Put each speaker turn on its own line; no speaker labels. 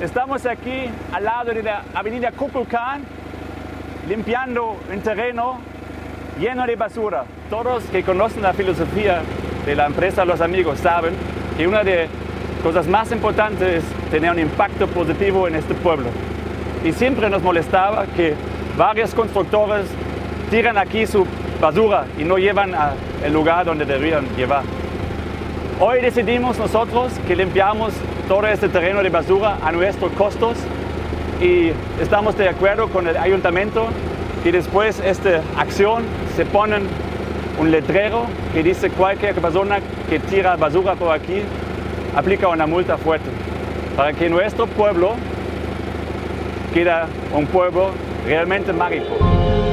Estamos aquí al lado de la avenida Kukulkan, limpiando un terreno lleno de basura. Todos que conocen la filosofía de la empresa Los Amigos saben que una de las cosas más importantes es tener un impacto positivo en este pueblo. Y siempre nos molestaba que varios constructores tiran aquí su basura y no llevan al lugar donde deberían llevar. Hoy decidimos nosotros que limpiamos todo este terreno de basura a nuestros costos y estamos de acuerdo con el ayuntamiento que después de esta acción se ponen un letrero que dice cualquier persona que tira basura por aquí aplica una multa fuerte para que nuestro pueblo quede un pueblo realmente mágico.